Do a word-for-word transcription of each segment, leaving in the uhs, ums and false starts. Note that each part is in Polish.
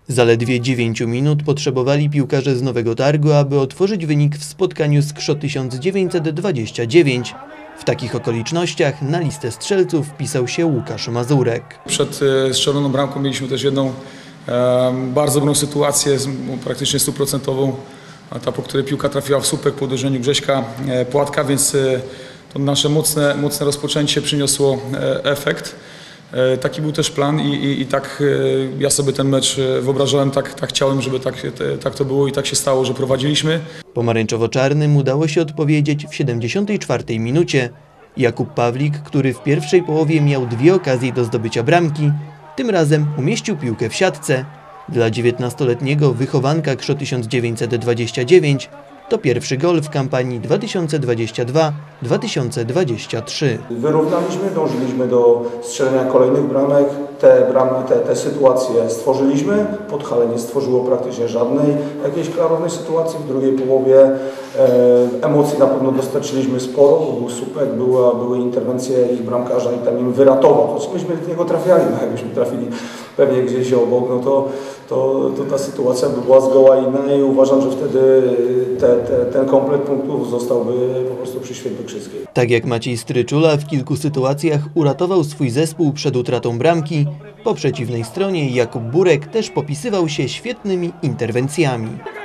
Zaledwie dziewięć minut potrzebowali piłkarze z Nowego Targu, aby otworzyć wynik w spotkaniu z K S Z tysiąc dziewięćset dwadzieścia dziewięć. W takich okolicznościach na listę strzelców wpisał się Łukasz Mazurek. Przed strzeloną bramką mieliśmy też jedną e, bardzo dobrą sytuację, praktycznie stuprocentową, ta, po której piłka trafiła w słupek po uderzeniu Grześka e, Płatka, więc e, to nasze mocne, mocne rozpoczęcie przyniosło e, efekt. E, taki był też plan i, i, i tak e, ja sobie ten mecz wyobrażałem, tak, tak chciałem, żeby tak, te, tak to było i tak się stało, że prowadziliśmy. Pomarańczowo-czarnym udało się odpowiedzieć w siedemdziesiątej czwartej minucie. Jakub Pawlik, który w pierwszej połowie miał dwie okazje do zdobycia bramki, tym razem umieścił piłkę w siatce. Dla dziewiętnastoletniego wychowanka K S Z tysiąc dziewięćset dwadzieścia dziewięć to pierwszy gol w kampanii dwa tysiące dwudziestej drugiej dwa tysiące dwudziestej trzeciej. Wyrównaliśmy, dążyliśmy do strzelenia kolejnych bramek. Te, bramy, te, te sytuacje stworzyliśmy. Podhale nie stworzyło praktycznie żadnej jakiejś klarownej sytuacji. W drugiej połowie e, emocji na pewno dostarczyliśmy sporo, bo był słupek, była, były interwencje ich bramkarza i tam im wyratował. Choć myśmy w niego trafiali, no jakbyśmy trafili pewnie gdzieś obok, no to, to, to ta sytuacja by była zgoła inna i uważam, że wtedy te, te, ten komplet punktów zostałby po prostu przy Świętokrzyskiej. Tak jak Maciej Stryczula w kilku sytuacjach uratował swój zespół przed utratą bramki, po przeciwnej stronie Jakub Burek też popisywał się świetnymi interwencjami.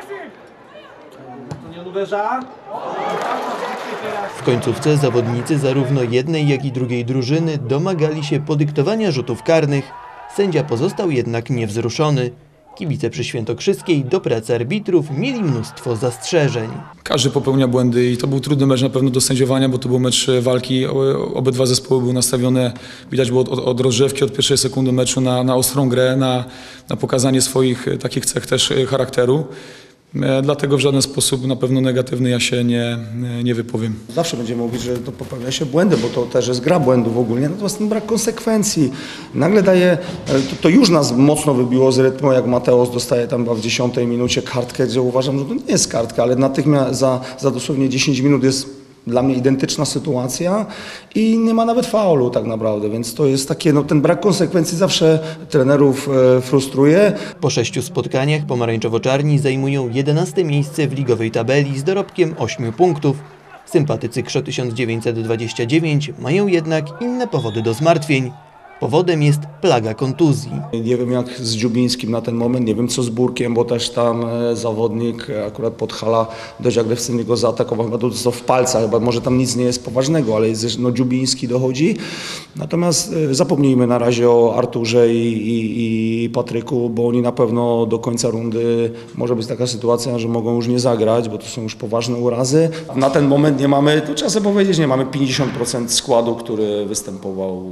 W końcówce zawodnicy zarówno jednej, jak i drugiej drużyny domagali się podyktowania rzutów karnych. Sędzia pozostał jednak niewzruszony. Kibice przy Świętokrzyskiej do pracy arbitrów mieli mnóstwo zastrzeżeń. Każdy popełnia błędy i to był trudny mecz na pewno do sędziowania, bo to był mecz walki. Obydwa zespoły były nastawione, widać było od, od rozgrzewki, od pierwszej sekundy meczu na, na ostrą grę, na, na pokazanie swoich takich cech też charakteru. Dlatego w żaden sposób na pewno negatywny ja się nie, nie wypowiem. Zawsze będziemy mówić, że to popełnia się błędy, bo to też jest gra błędów ogólnie, natomiast ten brak konsekwencji nagle daje, to, to już nas mocno wybiło z rytmu, jak Mateusz dostaje tam w dziesiątej minucie kartkę, gdzie uważam, że to nie jest kartka, ale natychmiast za, za dosłownie dziesięć minut jest dla mnie identyczna sytuacja i nie ma nawet faulu tak naprawdę, więc to jest takie, no ten brak konsekwencji zawsze trenerów e, frustruje. Po sześciu spotkaniach pomarańczowo-czarni zajmują jedenaste miejsce w ligowej tabeli z dorobkiem ośmiu punktów. Sympatycy K S Z tysiąc dziewięćset dwadzieścia dziewięć mają jednak inne powody do zmartwień. Powodem jest plaga kontuzji. Nie wiem jak z Dziubińskim na ten moment, nie wiem co z Burkiem, bo też tam zawodnik akurat Podhala dość agresywnie go zaatakował, chyba to w palcach, chyba może tam nic nie jest poważnego, ale jest, no, Dziubiński dochodzi. Natomiast zapomnijmy na razie o Arturze i, i, i Patryku, bo oni na pewno do końca rundy może być taka sytuacja, że mogą już nie zagrać, bo to są już poważne urazy. Na ten moment nie mamy, to trzeba sobie powiedzieć, nie mamy pięćdziesiąt procent składu, który występował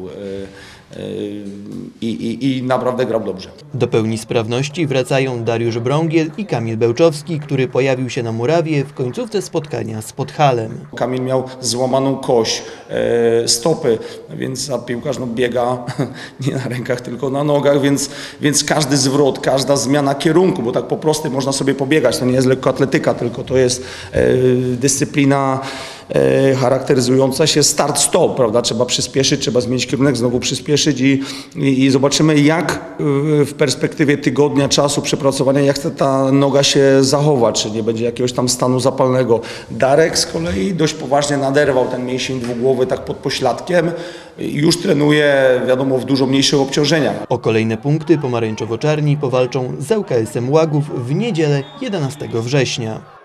I, i, i naprawdę grał dobrze. Do pełni sprawności wracają Dariusz Brągiel i Kamil Bełczowski, który pojawił się na murawie w końcówce spotkania z Podhalem. Kamil miał złamaną kość, e, stopy, więc a piłkarz no, biega nie na rękach, tylko na nogach, więc, więc każdy zwrot, każda zmiana kierunku, bo tak po prostu można sobie pobiegać, to nie jest lekkoatletyka, tylko to jest e, dyscyplina charakteryzująca się start-stop, prawda? Trzeba przyspieszyć, trzeba zmienić kierunek, znowu przyspieszyć i, i, i zobaczymy jak w perspektywie tygodnia czasu przepracowania, jak chce ta noga się zachować, czy nie będzie jakiegoś tam stanu zapalnego. Darek z kolei dość poważnie naderwał ten mięsień dwugłowy tak pod pośladkiem i już trenuje, wiadomo, w dużo mniejszych obciążeniach. O kolejne punkty pomarańczowo-czarni powalczą z ŁKS-em Łagów w niedzielę jedenastego września.